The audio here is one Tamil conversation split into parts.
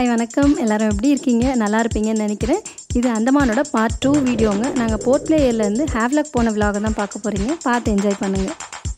ஹாய் வணக்கம் எல்லாரும் எப்படி இருக்கீங்க? நல்லா இருப்பீங்கன்னு நினைக்கிறேன். இது அந்தமானோட பார்ட் 2 வீடியோங்க. நாங்கள் போர்ட் பிளேயர்லேருந்து ஹேவ்லாக் போன விலாக தான் பார்க்க போகிறீங்க. பார்த்து என்ஜாய் பண்ணுங்கள்.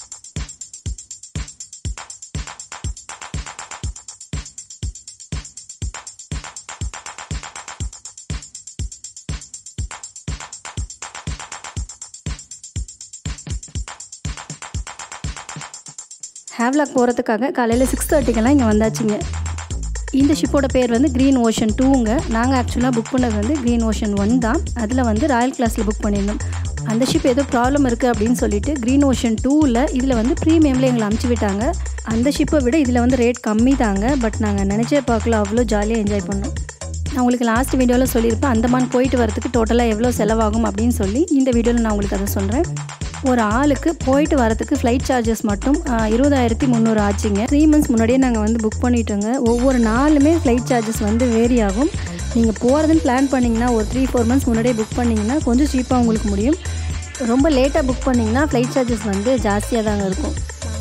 ஹேவ்லாக் போகிறதுக்காக காலையில் 6:30க்கெல்லாம் இங்கே வந்தாச்சுங்க. இந்த ஷிப்போட பேர் வந்து க்ரீன் ஓஷன் 2ங்க. நாங்கள் ஆக்சுவலாக புக் பண்ணது வந்து க்ரீன் ஓஷன் 1 தான். அதில் வந்து ராயல் கிளாஸில் புக் பண்ணியிருந்தோம். அந்த ஷிப் ஏதோ ப்ராப்ளம் இருக்குது அப்படின்னு சொல்லிட்டு க்ரீன் ஓஷன் 2ல் இதில் வந்து ப்ரீமியமில் எங்களை அமுச்சு விட்டாங்க. அந்த ஷிப்பை விட இதில் வந்து ரேட் கம்மி தாங்க. பட் நாங்கள் நினச்சே பார்க்கல, அவ்வளோ ஜாலியாக என்ஜாய் பண்ணோம். நான் உங்களுக்கு லாஸ்ட் வீடியோவில் சொல்லியிருப்பேன் அந்தமான் போயிட்டு வரதுக்கு டோட்டலாக எவ்வளோ செலவாகும் அப்படின்னு சொல்லி. இந்த வீடியோவில் நான் உங்களுக்கு அதை சொல்கிறேன். ஒரு ஆளுக்கு போயிட்டு வரதுக்கு ஃப்ளைட் சார்ஜஸ் மட்டும் 20,300 ஆச்சுங்க. 3 months முன்னாடியே நாங்கள் வந்து புக் பண்ணிட்டோங்க. ஒவ்வொரு நாளுமே ஃப்ளைட் சார்ஜஸ் வந்து வேரி ஆகும். நீங்கள் போகிறதுன்னு பிளான் பண்ணிங்கன்னா ஒரு 3-4 months முன்னாடியே புக் பண்ணிங்கன்னா கொஞ்சம் சீப்பாக உங்களுக்கு முடியும். ரொம்ப லேட்டாக புக் பண்ணிங்கன்னா ஃப்ளைட் சார்ஜஸ் வந்து ஜாஸ்தியாக தாங்க இருக்கும்.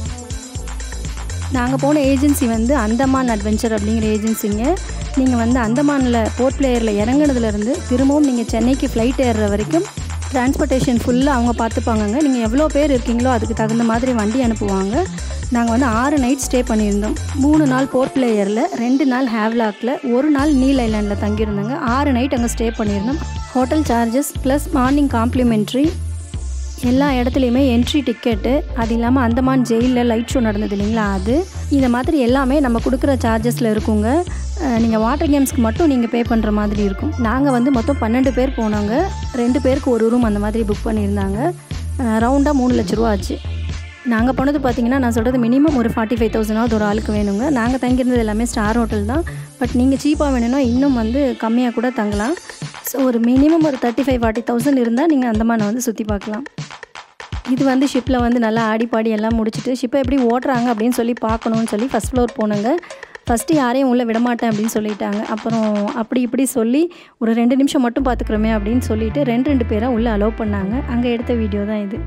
நாங்கள் போன ஏஜென்சி வந்து அந்தமான் அட்வென்ச்சர் அப்படிங்கிற ஏஜென்சிங்க. நீங்கள் வந்து அந்தமானில் போர்ட் பிளேயரில் இறங்குனதுலேருந்து திரும்பவும் நீங்கள் சென்னைக்கு ஃப்ளைட் ஏறுற வரைக்கும் டிரான்ஸ்போர்ட்டேஷன் ஃபுல்லாக அவங்க பார்த்துப்பாங்கங்க. நீங்கள் எவ்வளோ பேர் இருக்கீங்களோ அதுக்கு தகுந்த மாதிரி வண்டி அனுப்புவாங்க. நாங்கள் வந்து 6 நைட் ஸ்டே பண்ணியிருந்தோம். 3 நாள் போர்ட் பிளேயரில், 2 நாள் ஹேவ்லாக்கில், 1 நாள் நீல் ஐலாண்டில் தங்கியிருந்தோங்க. 6 நைட் அங்கே ஸ்டே பண்ணியிருந்தோம். Hotel charges plus morning complimentary, எல்லா இடத்துலையுமே என்ட்ரி டிக்கெட்டு, அது இல்லாமல் அந்தமான் ஜெயிலில் லைட் ஷோ நடந்தது இல்லைங்களா, அது இந்த மாதிரி எல்லாமே நம்ம கொடுக்குற சார்ஜஸில் இருக்குங்க. நீங்கள் வாட்டர் கேம்ஸ்க்கு மட்டும் நீங்கள் பே பண்ணுற மாதிரி இருக்கும். நாங்கள் வந்து மொத்தம் 12 பேர் போனோங்க. 2 பேருக்கு ஒரு ரூம் அந்த மாதிரி புக் பண்ணியிருந்தாங்க. ரவுண்டாக 3 லட்ச ரூபா ஆச்சு. நாங்கள் போனது பார்த்திங்கன்னா, நான் சொல்கிறது மினிமம் ஒரு 45,000 ஒரு ஆளுக்கு வேணுங்க. நாங்கள் தங்கியிருந்தது எல்லாமே ஸ்டார் ஹோட்டல் தான். பட் நீங்கள் சீப்பாக வேணும்னா இன்னும் வந்து கம்மியாக கூட தங்கலாம். ஸோ ஒரு மினிமம் ஒரு 35,000-40,000 இருந்தால் நீங்கள் அந்தமானை வந்து சுற்றி பார்க்கலாம். இது வந்து ஷிப்பில் வந்து நல்லா ஆடி பாடி எல்லாம் முடிச்சுட்டு ஷிப்பை எப்படி ஓட்டுறாங்க அப்படின்னு சொல்லி பார்க்கணுன்னு சொல்லி ஃபஸ்ட் ஃப்ளோர் போனாங்க. ஃபஸ்ட்டு யாரையும் உள்ளே விடமாட்டேன் அப்படின்னு சொல்லிட்டாங்க. அப்புறம் அப்படி இப்படி சொல்லி ஒரு 2 நிமிஷம் மட்டும் பார்த்துக்குறோமே அப்படின்னு சொல்லிட்டு 2 பேரை உள்ளே அலோவ் பண்ணாங்க. அங்கே எடுத்த வீடியோ தான் இது.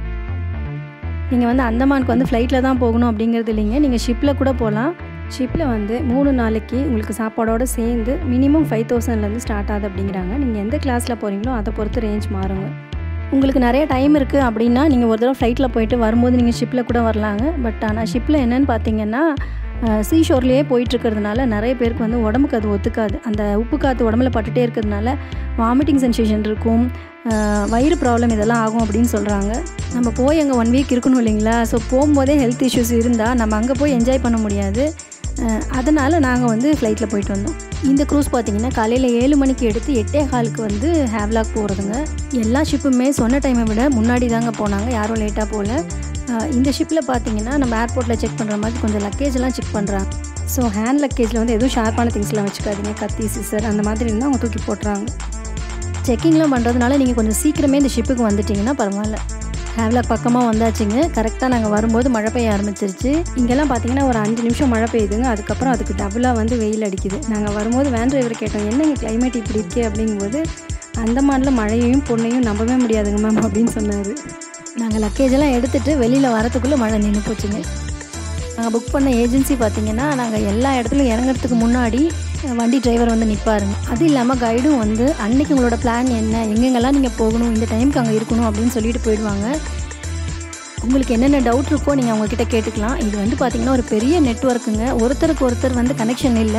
நீங்கள் வந்து அந்தமானுக்கு வந்து ஃப்ளைட்டில் தான் போகணும் அப்படிங்கிறது இல்லைங்க. நீங்கள் ஷிப்பில் கூட போகலாம். ஷிப்பில் வந்து 3 நாளைக்கு உங்களுக்கு சாப்பாடோடு சேர்ந்து மினிமம் 5,000லேருந்து ஸ்டார்ட் ஆகுது அப்படிங்கிறாங்க. நீங்கள் எந்த கிளாஸில் போகிறீங்களோ அதை பொறுத்து ரேஞ்ச் மாறுங்க. உங்களுக்கு நிறைய டைம் இருக்குது அப்படின்னா நீங்கள் ஒரு தடவை ஃப்ளைட்டில் போயிட்டு வரும்போது நீங்கள் ஷிப்பில் கூட வரலாங்க. பட் ஆனால் ஷிப்பில் என்னென்னு பார்த்தீங்கன்னா, சீஷோர்லேயே போயிட்டுருக்கிறதுனால நிறைய பேருக்கு வந்து உடம்புக்கு அது ஒத்துக்காது. அந்த உப்பு காற்று உடம்புல பட்டுகிட்டே இருக்கிறதுனால வாமிட்டிங் சென்சேஷன் இருக்கும், வயிறு ப்ராப்ளம் இதெல்லாம் ஆகும் அப்படின்னு சொல்கிறாங்க. நம்ம போய் அங்கே 1 வீக் இருக்கணும் இல்லைங்களா. ஸோ போகும்போதே ஹெல்த் இஷ்யூஸ் இருந்தால் நம்ம அங்கே போய் என்ஜாய் பண்ண முடியாது. அதனால் நாங்கள் வந்து ஃப்ளைட்டில் போயிட்டு வந்தோம். இந்த க்ரூஸ் பார்த்திங்கன்னா காலையில் 7 மணிக்கு எடுத்து 8:15க்கு வந்து ஹேவ்லாக் போகிறதுங்க. எல்லா ஷிப்புமே சொன்ன டைமை விட முன்னாடி தாங்க போனாங்க, யாரும் லேட்டாக போகல. இந்த ஷிப்பில் பார்த்திங்கன்னா நம்ம ஏர்போர்ட்டில் செக் பண்ணுற மாதிரி கொஞ்சம் லக்கேஜெல்லாம் செக் பண்ணுறாங்க. ஸோ ஹேண்ட் லக்கேஜில் வந்து எதுவும் ஷார்ப்பான திங்ஸ்லாம் வச்சுக்காதீங்க. கத்தி, சிசர் அந்த மாதிரி இருந்தால் அவங்க தூக்கி போட்டுறாங்க. செக்கிங்லாம் பண்ணுறதுனால நீங்கள் கொஞ்சம் சீக்கிரமே இந்த ஷிப்புக்கு வந்துட்டிங்கன்னா பரவாயில்ல. ஹேவ்லாக் பக்கமாக வந்தாச்சுங்க. கரெக்டாக நாங்கள் வரும்போது மழை பெய்ய ஆரம்பிச்சிருச்சு. இங்கெல்லாம் பார்த்தீங்கன்னா ஒரு 5 நிமிஷம் மழை பெய்யுதுங்க. அதுக்கப்புறம் அதுக்கு டபுளாக வந்து வெயில் அடிக்குது. நாங்கள் வரும்போது வேன் டிரைவர் கேட்டோம், என்னங்க கிளைமேட் இப்படி இருக்கே அப்படிங்கும்போது, அந்தமானில் மழையையும் பொண்ணையும் நம்பவே முடியாதுங்க மேம் அப்படின்னு சொன்னார். நாங்கள் லக்கேஜெல்லாம் எடுத்துகிட்டு வெளியில் வரத்துக்குள்ளே மழை நின்று போச்சுங்க. நாங்கள் புக் பண்ண ஏஜென்சி பார்த்திங்கன்னா, நாங்கள் எல்லா இடத்துலையும் இறங்குறதுக்கு முன்னாடி வண்டி டிரைவர் வந்து நிற்பாருங்க. அது இல்லாமல் கைடும் வந்து அன்றைக்கி உங்களோட பிளான் என்ன, எங்கெங்கெல்லாம் நீங்கள் போகணும், இந்த டைமுக்கு அங்கே இருக்கணும் அப்படின்னு சொல்லிட்டு போயிடுவாங்க. உங்களுக்கு என்னென்ன டவுட் இருக்கோ நீங்கள் அவங்கக்கிட்ட கேட்டுக்கலாம். இது வந்து பார்த்திங்கன்னா ஒரு பெரிய நெட்வொர்க்குங்க. ஒருத்தருக்கு ஒருத்தர் வந்து கனெக்ஷன் இல்லை.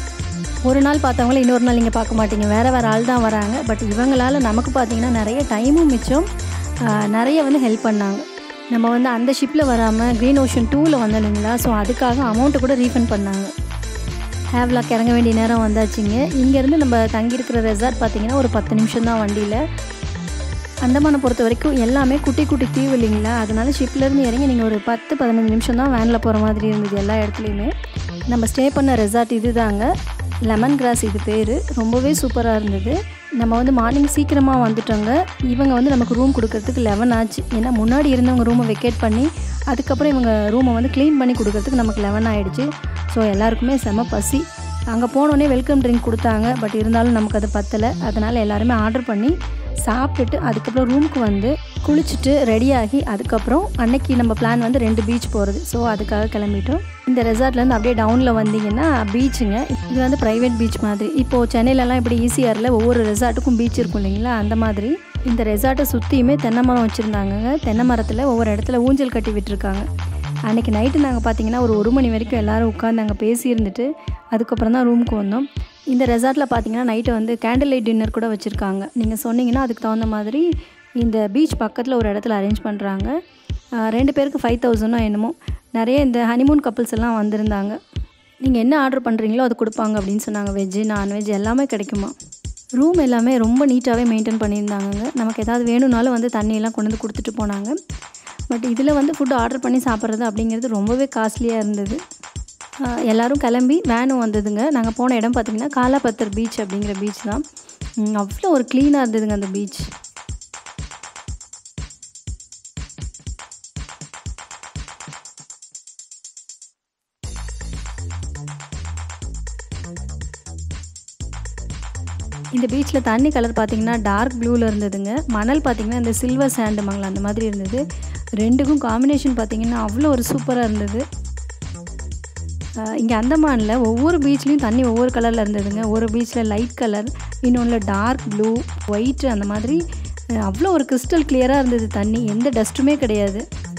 ஒரு நாள் பார்த்தவங்கள இன்னொரு நாள் நீங்கள் பார்க்க மாட்டீங்க, வேறு ஆள் தான் வராங்க. பட் இவங்களால் நமக்கு பார்த்திங்கன்னா நிறைய டைமும் மிச்சம், நிறைய வந்து ஹெல்ப் பண்ணாங்க. நம்ம வந்து அந்த ஷிப்பில் வராமல் க்ரீன் ஓஷன் 2ல் வந்தோம் இல்லைங்களா. ஸோ அதுக்காக அமௌண்ட்டு கூட ரீஃபண்ட் பண்ணாங்க. ஹேவ்லாக் இறங்க வேண்டிய நேரம் வந்தாச்சுங்க. இங்கேருந்து நம்ம தங்கியிருக்கிற ரெசார்ட் பார்த்திங்கன்னா ஒரு 10 நிமிஷம் தான் வண்டியில். அந்தமானை பொறுத்த வரைக்கும் எல்லாமே குட்டி குட்டி தீவு இல்லைங்களா. அதனால் ஷிப்லேருந்து இறங்கி நீங்கள் ஒரு 10-15 நிமிஷம் தான் வேனில் போகிற மாதிரி இருந்தது எல்லா இடத்துலையுமே. நம்ம ஸ்டே பண்ண ரெசார்ட் இது தாங்க, லெமன் கிராஸ் இது பேர். ரொம்பவே சூப்பராக இருந்தது. நம்ம வந்து மார்னிங் சீக்கிரமாக வந்துட்டோங்க. இவங்க வந்து நமக்கு ரூம் கொடுக்கறதுக்கு 11 ஆச்சு. ஏன்னா முன்னாடி இருந்தவங்க ரூமை வெக்கேட் பண்ணி அதுக்கப்புறம் இவங்க ரூமை வந்து க்ளீன் பண்ணி கொடுக்கறதுக்கு நமக்கு 11 ஆகிடுச்சு. ஸோ எல்லாருக்குமே செம பசி. அங்கே போனோடனே வெல்கம் ட்ரிங்க் கொடுத்தாங்க. பட் இருந்தாலும் நமக்கு அது பத்தலை. அதனால் எல்லாருமே ஆர்டர் பண்ணி சாப்பிட்டுட்டு அதுக்கப்புறம் ரூமுக்கு வந்து குளிச்சுட்டு ரெடியாகி அதுக்கப்புறம் அன்னைக்கு நம்ம பிளான் வந்து 2 பீச் போகிறது. ஸோ அதுக்காக கிளம்பிட்டோம். இந்த ரெசார்ட்லேருந்து அப்படியே டவுனில் வந்தீங்கன்னா பீச்சுங்க. இது வந்து ப்ரைவேட் பீச் மாதிரி. இப்போது சென்னையிலலாம் இப்படி ஈசிஆரில் ஒவ்வொரு ரெசார்ட்டுக்கும் பீச் இருக்கும் இல்லைங்களா, அந்த மாதிரி இந்த ரெசார்ட்டை சுற்றியுமே தென்னை மரம் வச்சுருந்தாங்கங்க. தென்னை மரத்தில் ஒவ்வொரு இடத்துல ஊஞ்சல் கட்டி விட்டுருக்காங்க. அன்றைக்கி நைட்டு நாங்கள் பார்த்திங்கன்னா ஒரு 1 மணி வரைக்கும் எல்லோரும் உட்காந்து அங்கே பேசி இருந்துட்டு அதுக்கப்புறம் தான் ரூமுக்கு வந்தோம். இந்த ரெசார்ட்டில் பார்த்திங்கன்னா நைட்டு வந்து கேண்டில் லைட் டின்னர் கூட வச்சுருக்காங்க. நீங்கள் சொன்னீங்கன்னா அதுக்கு தகுந்த மாதிரி இந்த பீச் பக்கத்தில் ஒரு இடத்துல அரேஞ்ச் பண்ணுறாங்க. 2 பேருக்கு 5000 என்னமோ. நிறைய இந்த ஹனிமூன் கப்புள்ஸ் எல்லாம் வந்திருந்தாங்க. நீங்கள் என்ன ஆர்டர் பண்ணுறீங்களோ அது கொடுப்பாங்க அப்படின்னு சொன்னாங்க. வெஜ்ஜு நான்வெஜ் எல்லாமே கிடைக்குமா. ரூம் எல்லாமே ரொம்ப நீட்டாகவே மெயின்டைன் பண்ணியிருந்தாங்க. நமக்கு ஏதாவது வேணும்னாலும் வந்து தண்ணியெல்லாம் கொண்டு வந்து கொடுத்துட்டு போனாங்க. பட் இதில் வந்து ஃபுட்டு ஆர்டர் பண்ணி சாப்பிட்றது அப்படிங்கிறது ரொம்பவே காஸ்ட்லியாக இருந்தது. எல்லோரும் கிளம்பி வேனும் வந்ததுங்க. நாங்கள் போன இடம் பார்த்திங்கன்னா காலாபத்தர் பீச் அப்படிங்கிற பீச் தான். அவ்வளோ ஒரு க்ளீனாக இருந்ததுங்க அந்த பீச். இந்த பீச்சில் தண்ணி கலர் பார்த்திங்கன்னா டார்க் ப்ளூவில் இருந்ததுங்க. மணல் பார்த்திங்கன்னா இந்த சில்வர் சாண்டுமாங்களா அந்த மாதிரி இருந்தது. 2க்கும் காம்பினேஷன் பார்த்திங்கன்னா அவ்வளோ ஒரு சூப்பராக இருந்தது. இங்கே அந்தமானில் ஒவ்வொரு பீச்லேயும் தண்ணி ஒவ்வொரு கலரில் இருந்ததுங்க. ஒரு பீச்சில் லைட் கலர், இன்னொன்றில் டார்க் ப்ளூ, ஒயிட்டு, அந்த மாதிரி அவ்வளோ ஒரு கிறிஸ்டல் கிளியராக இருந்தது தண்ணி. எந்த டஸ்ட்டுமே கிடையாது.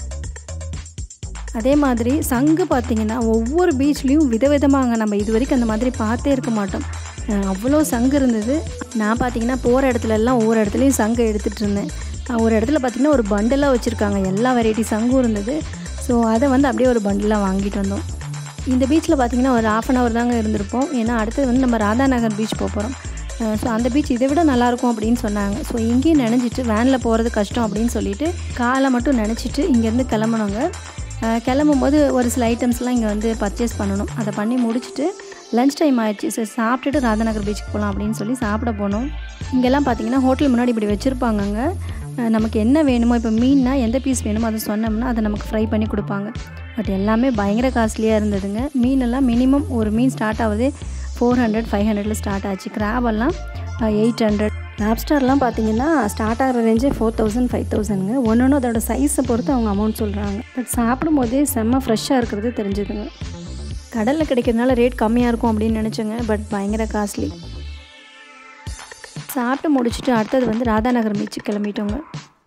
அதே மாதிரி சங்கு பார்த்திங்கன்னா ஒவ்வொரு பீச்லேயும் விதவிதமாங்க. நம்ம இது வரைக்கும் அந்த மாதிரி பார்த்தே இருக்க மாட்டோம். அவ்வளோ சங்கு இருந்தது. நான் பார்த்திங்கன்னா போகிற இடத்துலலாம் ஒவ்வொரு இடத்துலையும் சங்கு எடுத்துகிட்டு இருந்தேன். ஒரு இடத்துல பார்த்திங்கன்னா ஒரு பண்டலாக வச்சுருக்காங்க. எல்லா வெரைட்டி சங்கும் இருந்தது. ஸோ அதை வந்து அப்படியே ஒரு பண்டலாக வாங்கிட்டு வந்தோம். இந்த பீச்சில் பார்த்திங்கன்னா ஒரு 1/2 hour தாங்க இருந்திருப்போம். ஏன்னா அடுத்தது வந்து நம்ம ராதாநகர் பீச் போகிறோம். ஸோ அந்த பீச் இதை விட நல்லாயிருக்கும் அப்படின்னு சொன்னாங்க. ஸோ இங்கேயும் நினச்சிட்டு வேனில் போகிறது கஷ்டம் அப்படின்னு சொல்லிவிட்டு காலை மட்டும் நினச்சிட்டு இங்கேருந்து கிளம்புனோங்க. கிளம்பும்போது ஒரு சில ஐட்டம்ஸ்லாம் இங்கே வந்து பர்ச்சேஸ் பண்ணணும். அதை பண்ணி முடிச்சுட்டு லன்ச் டைம் ஆகிடுச்சு. சரி சாப்பிட்டுட்டு ராதாநகர் பீச்சுக்கு போகலாம் அப்படின்னு சொல்லி சாப்பிட போனோம். இங்கெல்லாம் பார்த்திங்கன்னா ஹோட்டல் முன்னாடி இப்படி வச்சுருப்பாங்கங்க. நமக்கு என்ன வேணுமோ, இப்போ மீன்னா எந்த பீஸ் வேணுமோ அதை சொன்னோம்னா அதை நமக்கு ஃப்ரை பண்ணி கொடுப்பாங்க. பட் எல்லாமே பயங்கர காஸ்ட்லியாக இருந்ததுங்க. மீனெல்லாம் மினிமம் ஒரு மீன் ஸ்டார்ட் ஆகுது 400-500 ஸ்டார்ட் ஆச்சு. கிராபெல்லாம் 800. லாப்ஸ்டர்லாம் பார்த்திங்கன்னா ஸ்டார்ட் ஆகிற ரேஞ்சே 4000-5000ங்க. ஒன்று அதோட சைஸை பொறுத்து அவங்க அமௌண்ட் சொல்கிறாங்க. பட் சாப்பிடும் போதே செம்ம ஃப்ரெஷ்ஷாக இருக்கிறது தெரிஞ்சுதுங்க. கடலில் கிடைக்கிறதுனால ரேட் கம்மியாக இருக்கும் அப்படின்னு நினச்சோங்க. பட் பயங்கர காஸ்ட்லி. சாப்பிட்டு முடிச்சுட்டு அடுத்தது வந்து ராதாநகர் பீச்சுக்கு கிளம்பிட்டோங்க.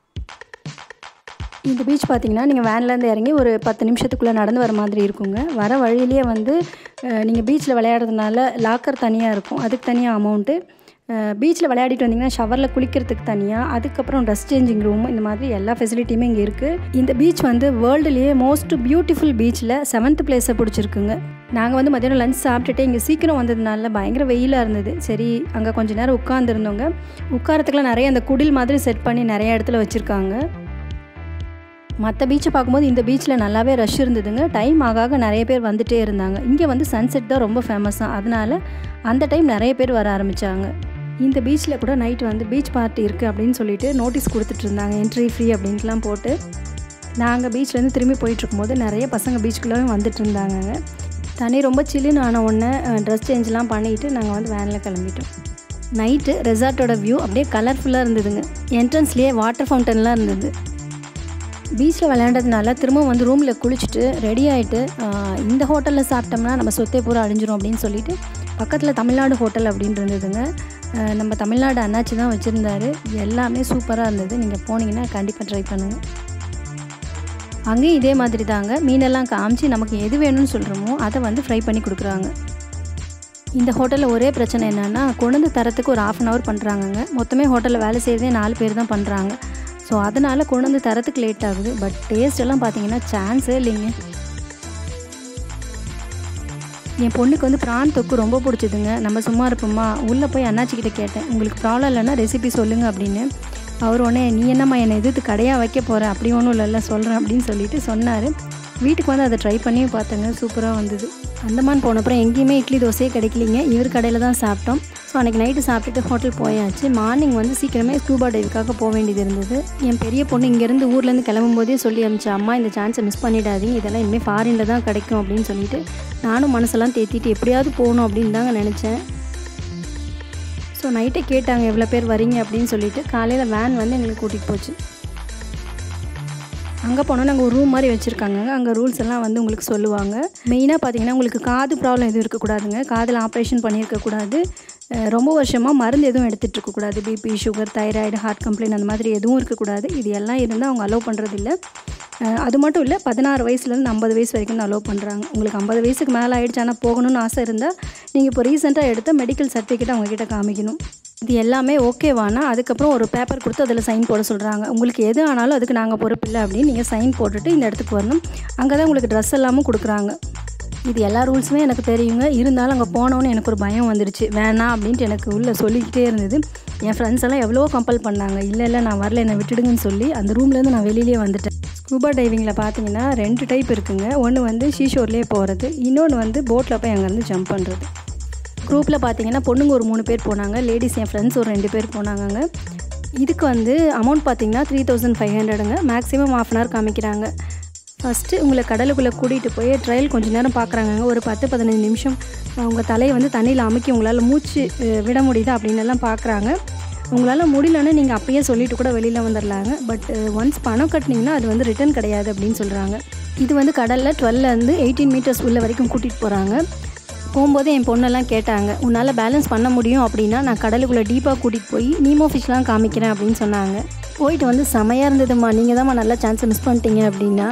இந்த பீச் பார்த்திங்கன்னா நீங்கள் வேன்லேருந்து இறங்கி ஒரு 10 நிமிஷத்துக்குள்ளே நடந்து வர மாதிரி இருக்குங்க. வர வழியிலேயே வந்து நீங்கள் பீச்சில் விளையாடுறதுனால லாக்கர் தனியாக இருக்கும். அதுக்கு தனியாக அமௌண்ட்டு. பீச்சில் விளையாடிட்டு வந்திங்கன்னா ஷவரில் குளிக்கிறதுக்கு தனியாக, அதுக்கப்புறம் ட்ரெஸ் சேஞ்சிங் ரூம், இந்த மாதிரி எல்லா ஃபெசிலிட்டியுமே இங்கே இருக்குது. இந்த பீச் வந்து வேர்ல்டுலேயே மோஸ்ட் பியூட்டிஃபுல் பீச்சில் 7th பிளேஸை பிடிச்சிருக்குங்க. நாங்கள் வந்து மதியானம் லஞ்ச் சாப்பிட்டுட்டு இங்கே சீக்கிரம் வந்ததுனால பயங்கர வெயிலாக இருந்தது. சரி அங்கே கொஞ்சம் நேரம் உட்காந்துருந்தோங்க. உட்காரத்துக்குலாம் நிறைய அந்த குடில் மாதிரி செட் பண்ணி நிறைய இடத்துல வச்சுருக்காங்க. மற்ற பீச்சை பார்க்கும்போது இந்த பீச்சில் நல்லாவே ரஷ் இருந்ததுங்க. டைம் ஆக நிறைய பேர் வந்துகிட்டே இருந்தாங்க. இங்கே வந்து சன்செட் தான் ரொம்ப ஃபேமஸ் தான். அதனால் அந்த டைம் நிறைய பேர் வர ஆரம்பித்தாங்க. இந்த பீச்சில் கூட நைட்டு வந்து பீச் பார்ட்டி இருக்குது அப்படின்னு சொல்லிட்டு நோட்டீஸ் கொடுத்துட்டு இருந்தாங்க. என்ட்ரி ஃப்ரீ அப்படின்ட்டுலாம் போட்டு. நாங்கள் பீச்லேருந்து திரும்பி போயிட்டுருக்கும்போது நிறைய பசங்க பீச்சுக்குள்ளே வந்துட்டு இருந்தாங்கங்க. தண்ணி ரொம்ப சில்லுன்னு ஆன உடனே ட்ரெஸ் சேஞ்செலாம் பண்ணிவிட்டு நாங்கள் வந்து வேனில் கிளம்பிட்டோம். நைட்டு ரெசார்ட்டோட வியூ அப்படியே கலர்ஃபுல்லாக இருந்ததுங்க. என்ட்ரன்ஸ்லேயே வாட்டர் ஃபவுண்டன்லாம் இருந்தது. பீச்சில் விளையாண்டதுனால திரும்ப வந்து ரூமில் குளிச்சுட்டு ரெடி ஆகிட்டு இந்த ஹோட்டலில் சாப்பிட்டோம்னா நம்ம சொத்தை பூரா அழிஞ்சிரும் அப்படின்னு சொல்லிட்டு பக்கத்தில் தமிழ்நாடு ஹோட்டல் அப்படின்னு இருந்ததுங்க. நம்ம தமிழ்நாடு அண்ணாச்சி தான் வச்சுருந்தாரு. எல்லாமே சூப்பராக இருந்தது. நீங்கள் போனீங்கன்னா கண்டிப்பாக ட்ரை பண்ணுங்கள். அங்கேயும் இதே மாதிரி தாங்க. மீனெல்லாம் காமிச்சு நமக்கு எது வேணும்னு சொல்கிறோமோ அதை வந்து ஃப்ரை பண்ணி கொடுக்குறாங்க. இந்த ஹோட்டலில் ஒரே பிரச்சனை என்னென்னா கொண்டு தரத்துக்கு ஒரு 1/2 hour பண்ணுறாங்கங்க. மொத்தமே ஹோட்டலில் வேலை செய்கிறதே 4 பேர் தான் பண்ணுறாங்க. ஸோ அதனால் கொண்டு வந்து தரத்துக்கு லேட் ஆகுது. பட் டேஸ்ட் எல்லாம் பார்த்தீங்கன்னா சான்ஸே இல்லைங்க. என் பொண்ணுக்கு வந்து ப்ரான் தொக்கு ரொம்ப பிடிச்சதுங்க. நம்ம சும்மா இருப்போமா, உள்ளே போய் அண்ணாச்சிக்கிட்ட கேட்டேன், உங்களுக்கு ப்ராப்ளம் இல்லைன்னா ரெசிபி சொல்லுங்கள் அப்படின்னு. அவர் உடனே நீ என்னம்மா என்னை எதிர்த்து கடையாக வைக்க போகிறேன், அப்படி ஒன்றும் இல்லைல்ல சொல்கிறேன் அப்படின்னு சொல்லிட்டு சொன்னார். வீட்டுக்கு வந்து அதை ட்ரை பண்ணியும் பார்த்தேங்க. சூப்பராக வந்தது. அந்தமான் போனப்புறம் எங்கேயுமே இட்லி தோசையே கிடைக்கலிங்க. இவர் கடையில் தான் சாப்பிட்டோம். ஸோ அன்றைக்கி நைட்டு சாப்பிட்டுட்டு ஹோட்டல் போயாச்சு. மார்னிங் வந்து சீக்கிரமே ஸ்கூபா டைவுக்காக போக வேண்டியது இருந்தது. என் பெரிய பொண்ணு இங்கேருந்து ஊர்லேருந்து கிளம்பும்போதே சொல்லி அனுப்பிச்சா, அம்மா இந்த சான்ஸை மிஸ் பண்ணிடாதீங்க, இதெல்லாம் இனிமேல் ஃபாரினில் தான் கிடைக்கும் அப்படின்னு சொல்லிட்டு நானும் மனசெல்லாம் தேத்திட்டு எப்படியாவது போகணும் அப்படின்னு தாங்க நினச்சேன். ஸோ நைட்டே கேட்டாங்க எவ்வளோ பேர் வரீங்க அப்படின்னு சொல்லிட்டு. காலையில் வேன் வந்து எங்களுக்கு கூட்டிகிட்டு போச்சு. அங்கே போனால் நாங்கள் ஒரு ரூம் மாதிரி வச்சுருக்காங்க. அங்கே ரூல்ஸ் எல்லாம் வந்து உங்களுக்கு சொல்லுவாங்க. மெயினாக பார்த்தீங்கன்னா உங்களுக்கு காது ப்ராப்ளம் எதுவும் இருக்கக்கூடாதுங்க. காதில் ஆப்ரேஷன் பண்ணியிருக்கக்கூடாது. ரொம்ப வருஷமாக மருந்து எதுவும் எடுத்துகிட்டு இருக்கக்கூடாது. BP, sugar, thyroid, heart complaint அந்த மாதிரி எதுவும் இருக்கக்கூடாது. இது எல்லாம் இருந்தால் அவங்க அலோவ் பண்ணுறதில்ல. அது மட்டும் இல்லை, 16 வயசுலேருந்து 50 வயசு வரைக்கும் தான் அலோவ் பண்ணுறாங்க. உங்களுக்கு 50 வயசுக்கு மேலே ஆகிடுச்சு ஆனால் போகணும்னு ஆசை இருந்தால் நீங்கள் இப்போ ரீசெண்டாக எடுத்த மெடிக்கல் சர்டிஃபிகேட் அவங்கக்கிட்ட காமிக்கணும். இது எல்லாமே ஓகேவானா அதுக்கப்புறம் ஒரு பேப்பர் கொடுத்து அதில் சைன் போட சொல்கிறாங்க. உங்களுக்கு எது ஆனாலும் அதுக்கு நாங்கள் பொறுப்பில்லை அப்படின்னு நீங்கள் சைன் போட்டுட்டு இந்த இடத்துக்கு வரணும். அங்கே தான் உங்களுக்கு ட்ரெஸ் எல்லாமும் கொடுக்குறாங்க. இது எல்லா ரூல்ஸுமே எனக்கு தெரியுங்க. இருந்தாலும் அங்கே போனோன்னு எனக்கு ஒரு பயம் வந்துடுச்சு. வேணாம் அப்படின்ட்டு எனக்கு உள்ளே சொல்லிக்கிட்டே இருந்தது. என் ஃப்ரெண்ட்ஸ் எல்லாம் எவ்வளோ கம்பல் பண்ணாங்க. இல்லை நான் வரல, என்னை விட்டுடுங்கன்னு சொல்லி அந்த ரூம்லேருந்து நான் வெளியிலே வந்துட்டேன். ஸ்கூபா டைவிங்கில் பார்த்தீங்கன்னா 2 டைப் இருக்குங்க. ஒன்று வந்து சீஷோர்லேயே போகிறது, இன்னொன்று வந்து போட்டில் போய் அங்கேருந்து ஜம்ப் பண்ணுறது. குரூப்பில் பார்த்தீங்கன்னா பொண்ணுங்க ஒரு 3 பேர் போனாங்க. லேடிஸ் என் ஃப்ரெண்ட்ஸ் ஒரு 2 பேர் போனாங்கங்க. இதுக்கு வந்து அமௌண்ட் பார்த்தீங்கன்னா 3500ங்க. மேக்ஸிமம் ½ hour காமிக்கிறாங்க. ஃபஸ்ட்டு உங்களை கடலுக்குள்ளே கூட்டிகிட்டு போய் ட்ரையல் கொஞ்சம் நேரம் பார்க்குறாங்க. ஒரு 10-15 நிமிஷம் உங்கள் தலையை வந்து தண்ணியில் அமுக்கி உங்களால் மூச்சு விட முடியுதா அப்படின்னு எல்லாம் பார்க்குறாங்க. உங்களால் முடியலன்னு நீங்கள் அப்பயே சொல்லிவிட்டு கூட வெளியில் வந்துடலாங்க. பட் ஒன்ஸ் பணம் கட்டினீங்கன்னா அது வந்து ரிட்டர்ன் கிடையாது அப்படின்னு சொல்கிறாங்க. இது வந்து கடலில் 12 18 மீட்டர்ஸ் உள்ள வரைக்கும் கூட்டிகிட்டு போகிறாங்க. போகும்போது என் பொண்ணெல்லாம் கேட்டாங்க, உன்னால் பேலன்ஸ் பண்ண முடியும் அப்படின்னா நான் கடலுக்குள்ளே டீப்பாக கூட்டிகிட்டு போய் நீமோ ஃபிஷ்லாம் காமிக்கிறேன் அப்படின்னு சொன்னாங்க. போயிட்டு வந்து செமையாக இருந்ததும்மா, நீங்கள் தான்மா நல்ல சான்ஸை மிஸ் பண்ணிட்டீங்க அப்படின்னா.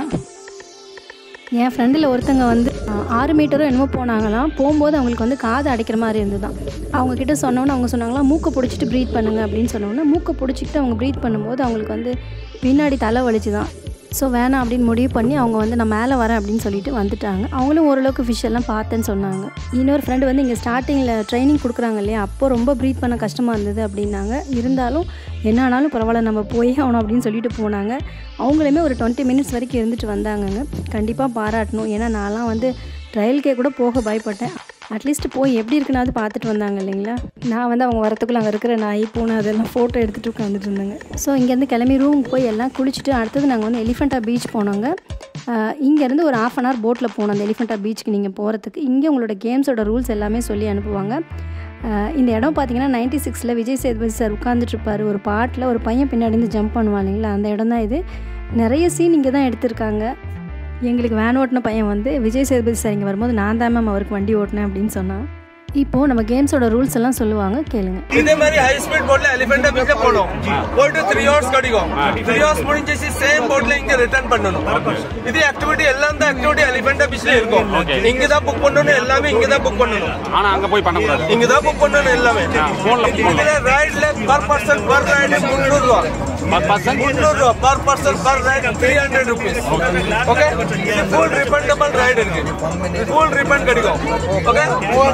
என் ஃப்ரெண்டில் ஒருத்தங்க வந்து 6 மீட்டரும் என்னமோ போனாங்களாம். போகும்போது அவங்களுக்கு வந்து காது அடைக்கிற மாதிரி இருந்துதான். அவங்கக்கிட்ட சொன்னோன்னே அவங்க சொன்னாங்களாம், மூக்கை பிடிச்சிட்டு ப்ரீத் பண்ணுங்க அப்படின்னு சொன்னோன்னே மூக்கை பிடிச்சிக்கிட்டு அவங்க ப்ரீத் பண்ணும்போது அவங்களுக்கு வந்து பின்னாடி தலை வலிச்சு தான். ஸோ வேணாம் அப்படின்னு முடிவு பண்ணி அவங்க வந்து நான் மேலே வரேன் அப்படின்னு சொல்லிட்டு வந்துட்டாங்க. அவங்களும் ஓரளவுக்கு ஃபிஷ் எல்லாம் பார்த்தேன்னு சொன்னாங்க. இன்னொரு ஃப்ரெண்டு வந்து இங்கே ஸ்டார்டிங்கில் ட்ரைனிங் கொடுக்குறாங்க இல்லையா, அப்போ ரொம்ப ப்ரீத் பண்ண கஷ்டமாக இருந்தது அப்படின்னாங்க. இருந்தாலும் என்ன ஆனாலும் பரவாயில்ல நம்ம போய் ஆகணும் அப்படின்னு சொல்லிட்டு போனாங்க. அவங்களுமே ஒரு 20 மினிட்ஸ் வரைக்கும் இருந்துட்டு வந்தாங்கங்க. கண்டிப்பாக பாராட்டணும். ஏன்னா நான்லாம் வந்து ட்ரையலுக்கே கூட போக பயப்பட்டேன். அட்லீஸ்ட் போய் எப்படி இருக்குன்னாவது பார்த்துட்டு வந்தாங்க இல்லைங்களா. நான் வந்து அவங்க வரத்துக்குள்ளே அங்கே இருக்கிற நாய், பூனை அதெல்லாம் ஃபோட்டோ எடுத்துகிட்டு உட்காந்துட்டு இருந்தாங்க. ஸோ இங்கேருந்து கிளம்பி ரூமுக்கு போய் எல்லாம் குளிச்சுட்டு அடுத்தது நாங்கள் வந்து எலிஃபெண்டா பீச் போனோங்க. இங்கேருந்து ஒரு ½ hour போட்டில் போனோம் அந்த எலிஃபெண்டா பீச்சுக்கு நீங்கள் போகிறதுக்கு. இங்கே உங்களோட கேம்ஸோட ரூல்ஸ் எல்லாமே சொல்லி அனுப்புவாங்க. இந்த இடம் பார்த்தீங்கன்னா 96ல் விஜய் சேதுபதி சார் உட்காந்துட்ருப்பார். ஒரு பாட்டில் ஒரு பையன் பின்னாடி இருந்து ஜம்ப் பண்ணுவான் இல்லைங்களா, அந்த இடம் தான் இது. நிறைய சீன் இங்கே தான் எடுத்திருக்காங்க. எங்களுக்கு வேன் ஓட்டின பையன் வந்து விஜய் சேதுபதி சார் இங்கே வரும்போது நான் தான் மேம் அவருக்கு வண்டி ஓட்டினேன் அப்படின்னு சொன்னான். இப்போது நம்ம கேம்ஸோட ரூல்ஸ் எல்லாம் சொல்லுவாங்க, கேளுங்க. இதே மாதிரி ஹை ஸ்பீட் போட்ல எலிஃபெண்டா பீச்ல போறோம். போயிட்டு 3 hours கடிக்கும். 3 hours முடிஞ்சிச்சு சேம் போட்ல இங்க ரிட்டர்ன் பண்ணணும். இது ஆக்டிவிட்டி எல்லாம் தான் ஆக்டிவிட்டி எலிஃபெண்டா பீச்ல இருக்கும். இங்க தான் புக் பண்ணனும், எல்லாமே இங்க தான் புக் பண்ணனும். ஆனா அங்க போய் பண்ண கூடாது. இங்க தான் புக் பண்ணனும் எல்லாமே. இங்க ரைட்ல பர் பர்சன் பர் ரைட் 300 ரூபாய். பர் பர்சன் 300 ரூபாய் per person per ride 300 rupees. Okay, இது ஃபுல் ரிஃபண்டபிள் ரைட் இருக்கு. ஃபுல் ரிஃபண்ட் கிடைக்கும். ஓகே,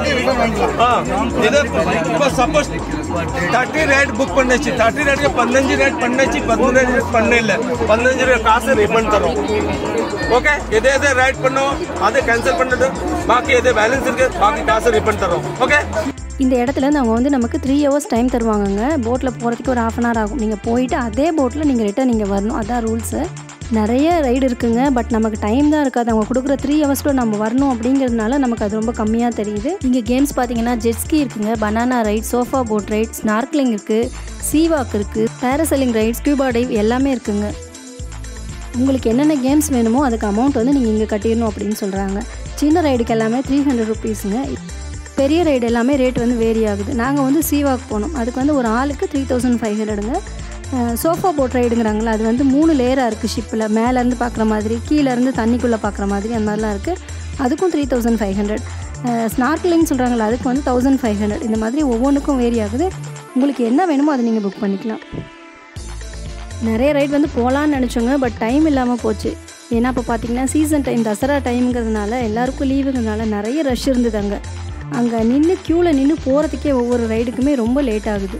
இது இப்போ சப்போஸ் 30 ரைட் புக் பண்ணாச்சு, 30 ரைட்க்கு 15 ரைட் பண்ணாச்சு, 15 ரைட் பண்ண இல்ல, 15 ரைட் காசு ரிஃபண்ட் தரோம். ஓகே, எதே ரைட் பண்ணோம் அதை கேன்சல் பண்ணிட்டு பாக்கி எதே பேலன்ஸ் இருக்கு பாக்கி காசு ரிஃபண்ட் தரோம். ஓகே, இந்த இடத்துல அவங்க வந்து நமக்கு 3 hours டைம் தருவாங்கங்க. போட்டில் போகிறதுக்கு ஒரு ½ hour ஆகும். நீங்கள் போயிட்டு அதே போட்டில் நீங்கள் ரிட்டர்ன் நீங்கள் வரணும். அதான் ரூல்ஸு. நிறைய ரைடு இருக்குங்க. பட் நமக்கு டைம் தான் இருக்காது. அவங்க கொடுக்குற 3 hours நம்ம வரணும் அப்படிங்கிறதுனால நமக்கு அது ரொம்ப கம்மியாக தெரியுது. இங்கே கேம்ஸ் பார்த்தீங்கன்னா ஜெட்ஸ்கி இருக்குங்க, banana ride, sofa boat ride, snorkeling இருக்குது, சீவாக் இருக்குது, பேராசைலிங் ரைட், ஸ்கூபா டைவ் எல்லாமே இருக்குங்க. உங்களுக்கு என்னென்ன கேம்ஸ் வேணுமோ அதுக்கு அமௌண்ட் வந்து நீங்கள் இங்கே கட்டிடணும் அப்படின்னு சொல்கிறாங்க. சின்ன ரைடுக்கு எல்லாமே 300 rupeesங்க. பெரிய ரைடு எல்லாமே ரேட் வந்து வேரி ஆகுது. நாங்கள் வந்து சீவாக் போனோம். அதுக்கு வந்து ஒரு ஆளுக்கு 3500ங்க. சோஃபா போட் ரைடுங்கிறாங்களா, அது வந்து 3 லேயராக இருக்குது. ஷிப்பில் மேலேருந்து பார்க்குற மாதிரி, கீழேருந்து தண்ணிக்குள்ளே பார்க்குற மாதிரி அந்த மாதிரிலாம் இருக்குது. அதுக்கும் 3500. ஸ்னார்க்லிங் சொல்கிறாங்களா, அதுக்கு வந்து 1500. இந்த மாதிரி ஒவ்வொன்றுக்கும் வேரி ஆகுது. உங்களுக்கு என்ன வேணுமோ அதை நீங்கள் புக் பண்ணிக்கலாம். நிறைய ரைட் வந்து போகலான்னு நினச்சோங்க, பட் டைம் இல்லாமல் போச்சு. ஏன்னா இப்போ பார்த்திங்கன்னா சீசன் டைம், தசரா டைமுங்கிறதுனால எல்லாருக்கும் லீவுங்கிறதுனால நிறைய ரஷ் இருந்தது. அங்கே நின்று க்யூவில் நின்று போகிறதுக்கே ஒவ்வொரு ரைடுக்குமே ரொம்ப லேட் ஆகுது.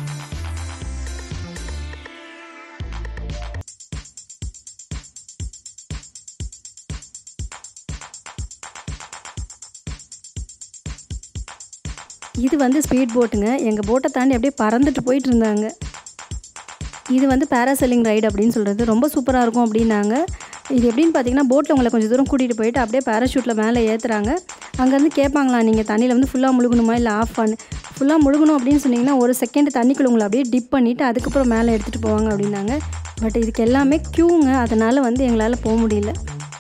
இது வந்து ஸ்பீட் போட்டுங்க. எங்கள் போட்டை தாண்டி அப்படியே பறந்துட்டு போயிட்டு இருந்தாங்க. இது வந்து பேராசைலிங் ரைடு அப்படின்னு சொல்கிறது. ரொம்ப சூப்பராக இருக்கும் அப்படின்னாங்க. இது எப்படின்னு பார்த்தீங்கன்னா போட்டில் உங்களை கொஞ்சம் தூரம் கூட்டிகிட்டு போயிட்டு அப்படியே பேராஷூட்டில் மேலே ஏற்றுறாங்க. அங்கேருந்து கேட்பாங்களா, நீங்கள் தண்ணியில் வந்து ஃபுல்லாக முழுகணுமா இல்லை ஆஃப் ஃபுல்லாக முழுகணும் அப்படின்னு சொன்னிங்கன்னா 1 செகண்ட் தண்ணிக்குள்ள உங்களை அப்படியே டிப் பண்ணிவிட்டு அதுக்கப்புறம் மேலே எடுத்துகிட்டு போவாங்க அப்படின்னாங்க. பட் இதுக்கு எல்லாமே க்யூங்க, அதனால் வந்து எங்களால் போக முடியல.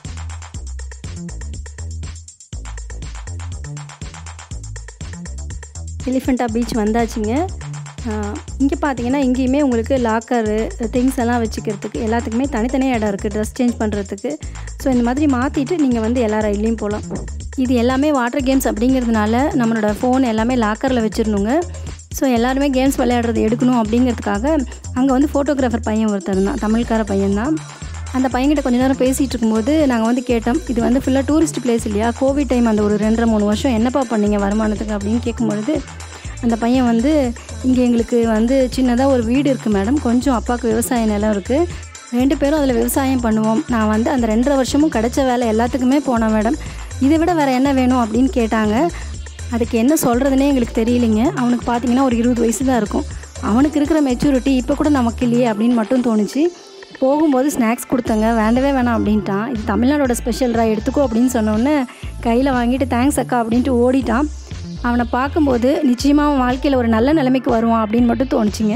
எலிஃபெண்டா பீச் வந்தாச்சுங்க. இங்கே பார்த்தீங்கன்னா இங்கேயுமே உங்களுக்கு லாக்கரு திங்ஸ் எல்லாம் வச்சுக்கிறதுக்கு எல்லாத்துக்குமே தனித்தனியாக இடம் இருக்குது, ட்ரெஸ் சேஞ்ச் பண்ணுறதுக்கு. ஸோ இந்த மாதிரி மாற்றிட்டு நீங்கள் வந்து எல்லா ரைட்லேயும் போகலாம். இது எல்லாமே வாட்டர் கேம்ஸ் அப்படிங்கிறதுனால நம்மளோட ஃபோன் எல்லாமே லாக்கரில் வச்சிடணுங்க. ஸோ எல்லாருமே கேம்ஸ் விளையாடுறது எடுக்கணும் அப்படிங்கிறதுக்காக அங்கே வந்து ஃபோட்டோகிராஃபர் பையன் ஒருத்தர் தான், தமிழ்கார பையன்தான். அந்த பையன்கிட்ட கொஞ்ச நேரம் பேசிகிட்டு இருக்கும்போது நாங்கள் வந்து கேட்டோம், இது வந்து ஃபுல்லாக டூரிஸ்ட் பிளேஸ் இல்லையா, கோவிட் டைம் அந்த ஒரு 2-3 வருஷம் என்னப்பா பண்ணீங்க வருமானத்துக்கு அப்படின்னு கேட்கும்பொழுது அந்த பையன் வந்து இங்கே எங்களுக்கு வந்து சின்னதாக ஒரு வீடு இருக்குது மேடம், கொஞ்சம் அப்பாவுக்கு விவசாய நிலம் இருக்குது, 2 பேரும் அதில் விவசாயம் பண்ணுவோம், நான் வந்து அந்த 2.5 வருஷமும் கிடைச்ச வேலை எல்லாத்துக்குமே போனேன் மேடம், இதை விட வேறு என்ன வேணும் அப்படின்னு கேட்டாங்க. அதுக்கு என்ன சொல்கிறதுனே எங்களுக்கு தெரியலைங்க. அவனுக்கு பார்த்தீங்கன்னா ஒரு 20 வயசு தான் இருக்கும். அவனுக்கு இருக்கிற மெச்சூரிட்டி இப்போ கூட நமக்கு இல்லையே அப்படின்னு மட்டும் தோணுச்சு. போகும்போது ஸ்நாக்ஸ் கொடுத்தங்க, வேண்டவே வேணாம் அப்படின்ட்டான். இது தமிழ்நாடோட ஸ்பெஷல்ரா, எடுத்துக்கோ அப்படின்னு சொன்னோன்னே கையில் வாங்கிட்டு தேங்க்ஸ் அக்கா அப்படின்ட்டு ஓடிட்டான். அவனை பார்க்கும்போது நிச்சயமாக அவன் வாழ்க்கையில் ஒரு நல்ல நிலைமைக்கு வருவான் அப்படின்னு மட்டும் தோணுச்சுங்க.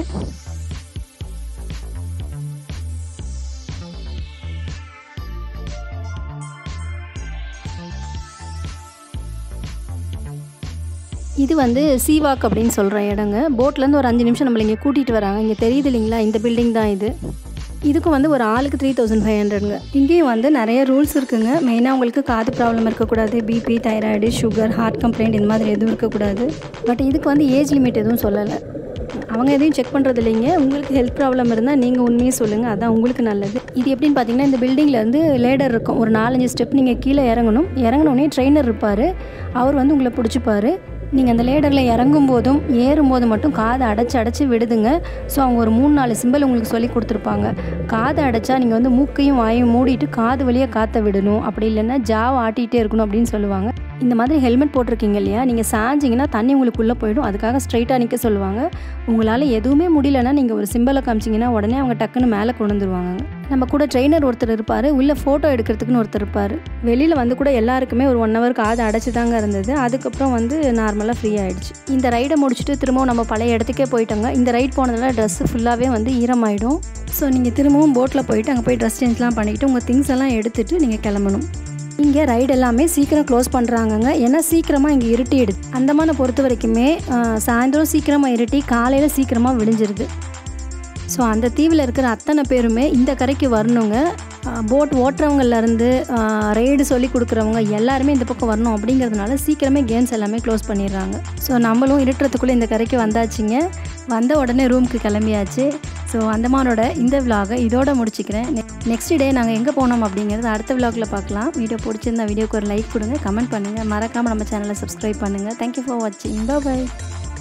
இது வந்து சீவாக் அப்படின்னு சொல்கிற இடங்க. போட்லேருந்து ஒரு 5 நிமிஷம் நம்மளை இங்கே கூட்டிகிட்டு வராங்க. இங்கே தெரியுது இல்லைங்களா, இந்த பில்டிங் தான் இது. இதுக்கும் வந்து ஒரு ஆளுக்கு 3500ங்க. இங்கேயும் வந்து நிறைய ரூல்ஸ் இருக்குங்க. மெயினாக உங்களுக்கு காது ப்ராப்ளம் இருக்கக்கூடாது, BP, thyroid, sugar, heart complaint இந்த மாதிரி எதுவும் இருக்கக்கூடாது. பட் இதுக்கு வந்து ஏஜ் லிமிட் எதுவும் சொல்லலை. அவங்க எதையும் செக் பண்ணுறது இல்லைங்க. உங்களுக்கு ஹெல்த் ப்ராப்ளம் இருந்தால் நீங்கள் உண்மையே சொல்லுங்கள், அதான் உங்களுக்கு நல்லது. இது எப்படின்னு பார்த்தீங்கன்னா, இந்த பில்டிங்லேருந்து லேடர் இருக்கும், ஒரு 4-5 ஸ்டெப் நீங்கள் கீழே இறங்கணும். இறங்கினோடனே ட்ரெயினர் இருப்பார், அவர் வந்து உங்களை பிடிச்சிப்பார். நீங்கள் அந்த லேடரில் இறங்கும் போதும் ஏறும்போது மட்டும் காதை அடைச்சி விடுதுங்க. ஸோ அவங்க ஒரு 3-4 சிம்பிள் உங்களுக்கு சொல்லி கொடுத்துருப்பாங்க. காதை அடைச்சா நீங்கள் வந்து மூக்கையும் வாயும் மூடிட்டு காது வழியாக காற்றை விடணும், அப்படி இல்லைன்னா ஜாவை ஆட்டிகிட்டே இருக்கணும் அப்படின்னு சொல்லுவாங்க. இந்த மாதிரி ஹெல்மெட் போட்டிருக்கீங்க இல்லையா, நீங்கள் சாஞ்சிங்கன்னா தண்ணி உங்களுக்குள்ளே போயிடும், அதுக்காக ஸ்ட்ரைட்டாக நிற்க சொல்லுவாங்க. உங்களால் எதுவுமே முடியலன்னா நீங்கள் ஒரு சிம்பிளை காமிச்சிங்கன்னா உடனே அவங்க டக்குன்னு மேலே கொண்டு வந்துருவாங்க. நம்ம கூட ட்ரெயினர் ஒருத்தர் இருப்பார், உள்ளே ஃபோட்டோ எடுக்கிறதுக்குன்னு ஒருத்தர் இருப்பார். வெளியில் வந்து கூட எல்லாருக்குமே ஒரு 1 ஹவர் காது அடைச்சி தாங்க இருந்தது. அதுக்கப்புறம் வந்து நார்மலாக ஃப்ரீ ஆகிடுச்சு. இந்த ரைடை முடிச்சுட்டு திரும்பவும் நம்ம பழைய இடத்துக்கே போயிட்டோங்க. இந்த ரைட் போனதுனால ட்ரெஸ்ஸு ஃபுல்லாகவே வந்து ஈரமாயிடும். ஸோ நீங்கள் திரும்பவும் போட்டில் போயிட்டு அங்கே போய் ட்ரெஸ் சேஞ்ச்லாம் பண்ணிவிட்டு உங்கள் திங்ஸ் எல்லாம் எடுத்துகிட்டு நீங்கள் கிளம்பணும். இங்கே ரைடு எல்லாமே சீக்கிரம் க்ளோஸ் பண்ணுறாங்கங்க. ஏன்னா சீக்கிரமாக இங்கே இருட்டிடுது. அந்தமான பொறுத்த வரைக்குமே சாயந்தரம் சீக்கிரமாக இருட்டி காலையில் சீக்கிரமாக விடிஞ்சிருது. ஸோ அந்த தீவில் இருக்கிற அத்தனை பேருமே இந்த கரைக்கு வரணுங்க. போட் ஓட்டுறவங்கலேருந்து ரைடு சொல்லி கொடுக்குறவங்க எல்லாருமே இந்த பக்கம் வரணும் அப்படிங்கிறதுனால சீக்கிரமே கேம்ஸ் எல்லாமே க்ளோஸ் பண்ணிடுறாங்க. ஸோ நம்மளும் இருட்டுறதுக்குள்ளே இந்த கரைக்கு வந்தாச்சுங்க. வந்த உடனே ரூமுக்கு கிளம்பியாச்சு. ஸோ அந்தமானோட இந்த விலாகை இதோட முடிச்சுக்கிறேன். நெக்ஸ்ட் டே நாங்கள் எங்கே போனோம் அப்படிங்கிறது அடுத்த விலாகில் பார்க்கலாம். வீடியோ பிடிச்சிருந்தா வீடியோக்கு ஒரு லைக் கொடுங்க, கமெண்ட் பண்ணுங்கள், மறக்காமல் நம்ம சேனலை சப்ஸ்கிரைப் பண்ணுங்கள். தேங்க்யூ ஃபார் வாட்சிங். பை.